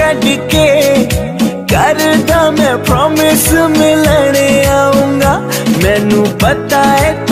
छड़ के करदा मैं प्रॉमिस मिलने आऊंगा। मैनू पता है